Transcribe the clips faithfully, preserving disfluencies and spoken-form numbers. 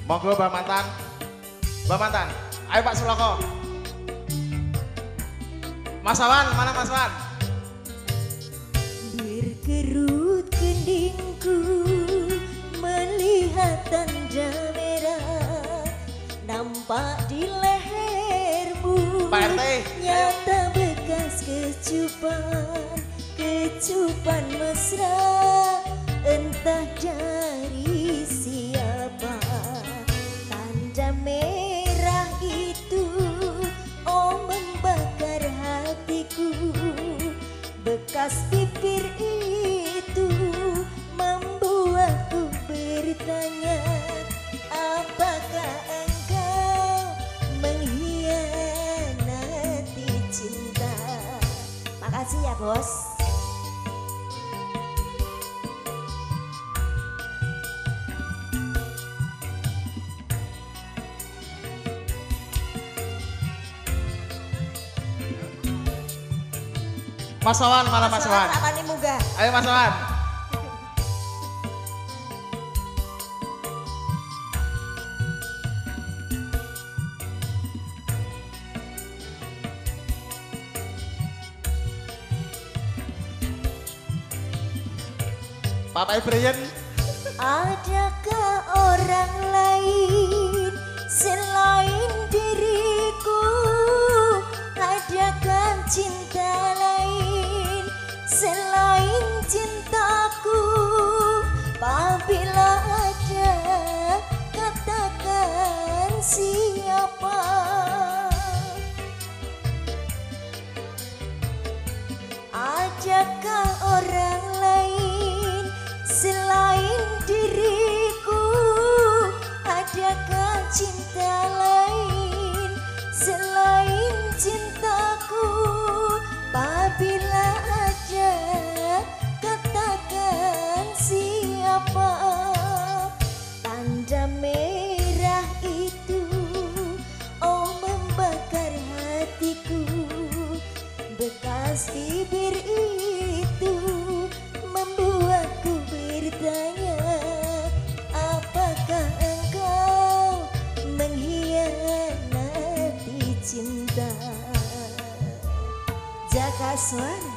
Monggo Mbak Mantan. Mbak Mantan, ayo Pak Suloko. Mas Awan, mana Mas Awan? Berkerut kendingku melihat tanda merah nampak di lehermu. Pak R T, nyata bekas kecupan, kecupan mesra entah dari siapa. Tanda merah itu oh membakar hatiku. Bekas bibir itu membuatku bertanya, apakah engkau mengkhianati cinta? Makasih ya bos. Mas Awan, mana Mas Awan? Apa nih Muga? Ayo Mas Awan. Papai Brian. Adakah orang lain selain diriku? Adakah cinta lain selain cintaku? Apabila ada, katakan siapa. Adakah orang lain selain diriku? Adakah cinta lain selain cintaku? Apabila ada, katakan siapa. Tanda merah itu oh membakar hatiku. Bekas bibir itu membuatku bertanya, apakah engkau mengkhianati cinta? Jaga suara.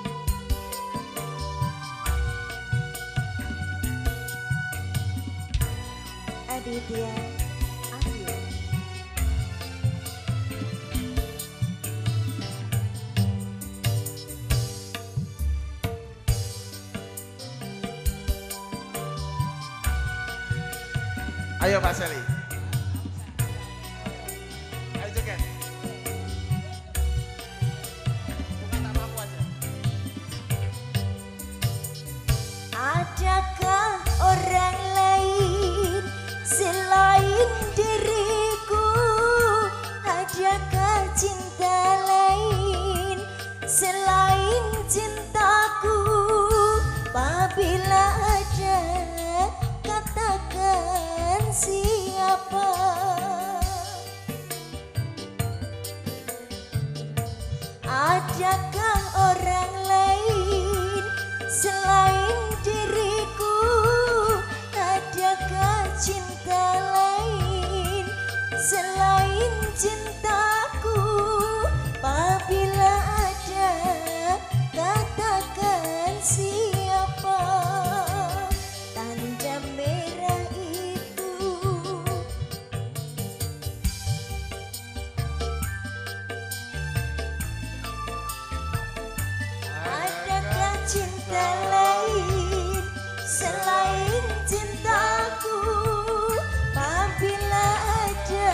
Aditya Ayu. Ayo Pak Seli. Ayo joget. Bukan tak mampu aja. Adakah orang lain selain diriku? Adakah cinta lain selain cintaku? Apabila ada, katakan siapa. Adakah orang lain selain diriku? Adakah cinta lain selain cintaku? Apabila ada, katakan siapa. Tanda merah itu adakah cinta lain selain cintaku? Apabila ada,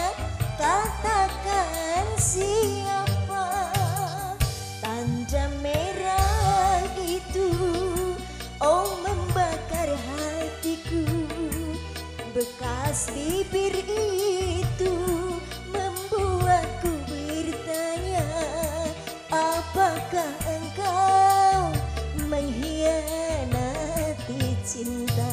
katakan siapa. Tanda merah itu oh membakar hatiku. Bekas bibir itu membuatku bertanya, apakah engkau mengkhianati cinta?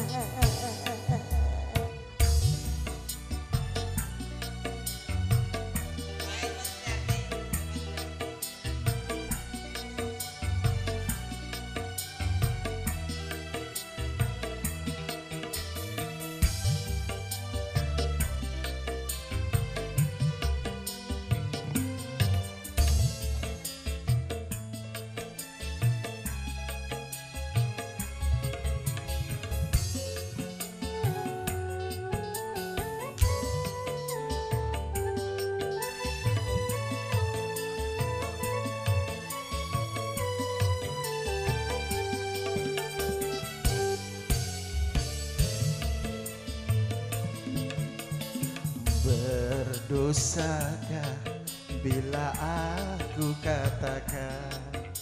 Berdosakah bila aku katakan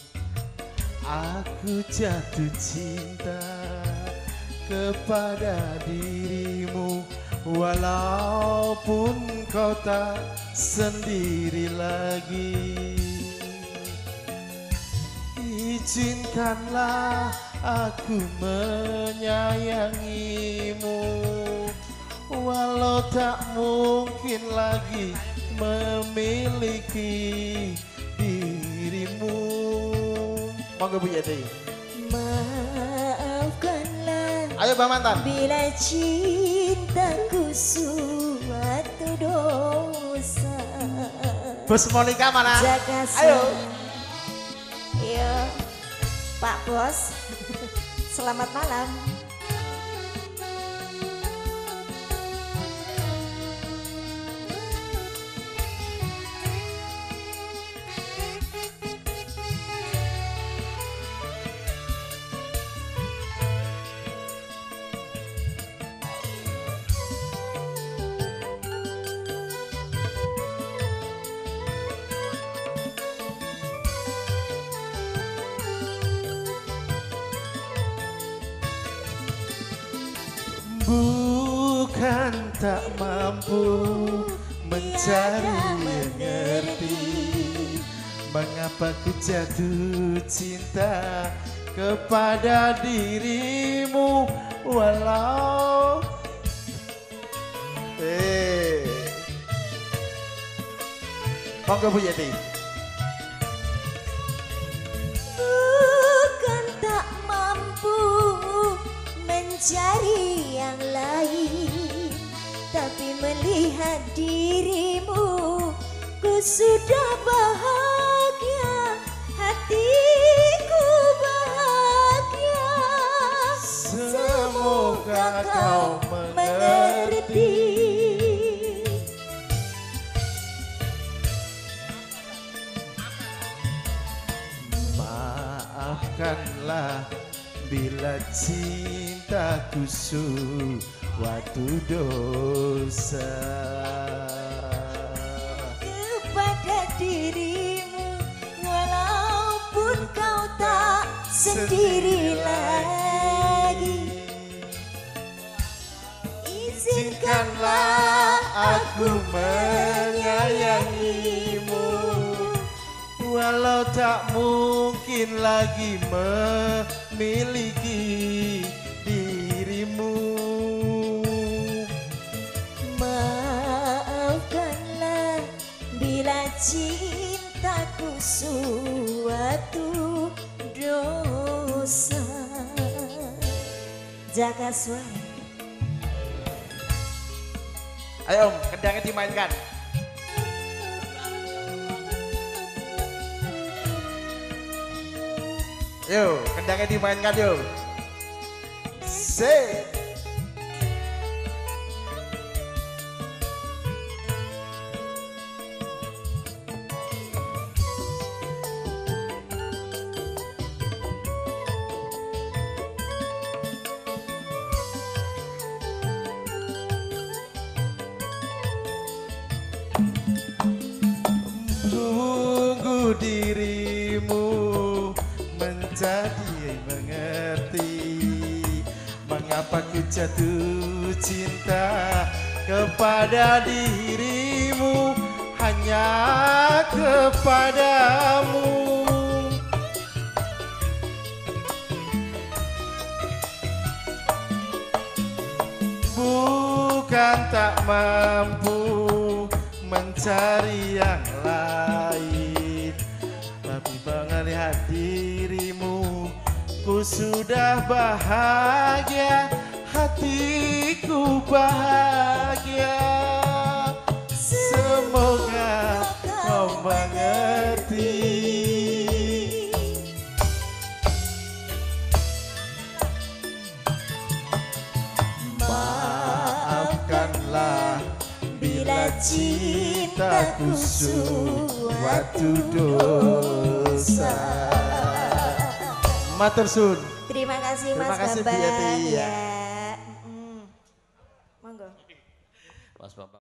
aku jatuh cinta kepada dirimu, walaupun kau tak sendiri lagi. Izinkanlah aku menyayangimu, walau tak mungkin lagi memiliki dirimu. Monggo Bu Yeti. Maafkanlah, Ayo Bang Mantan. bila cintaku suatu dosa. Bos Monica mana? Jaga Ayo. Ayo, Pak Bos. Selamat malam. Bukan tak mampu mencari yang ngerti mengapa ku jatuh cinta kepada dirimu, walau eh monggo Bu Yeti. Bukan tak mampu mencari yang lain, tapi melihat dirimu ku sudah bahagia, hatiku bahagia. Semoga kau mengerti. Maafkanlah bila cintaku suatu dosa Kepada dirimu, walaupun kau tak sendiri lagi. Izinkanlah aku menyayangimu, walau tak mungkin lagi memiliki dirimu. Maafkanlah bila cintaku suatu dosa. Jaga suara. Ayo Om, kendangnya dimainkan. Yo, kendangnya dimainkan yo. Set. Tunggu dirimu menjadi mengerti mengapa ku jatuh cinta kepada dirimu, hanya kepadamu. Bukan tak mampu mencari yang lain, tapi melihat dirimu ku sudah bahagia, hatiku bahagia. Semoga kau mengerti. Maafkanlah bila cintaku suatu dosa. Matur suwun. Terima kasih Mas Terima kasih, Bu Bambang. Yati, ya. Ya. Mm. Monggo. Mas Bambang.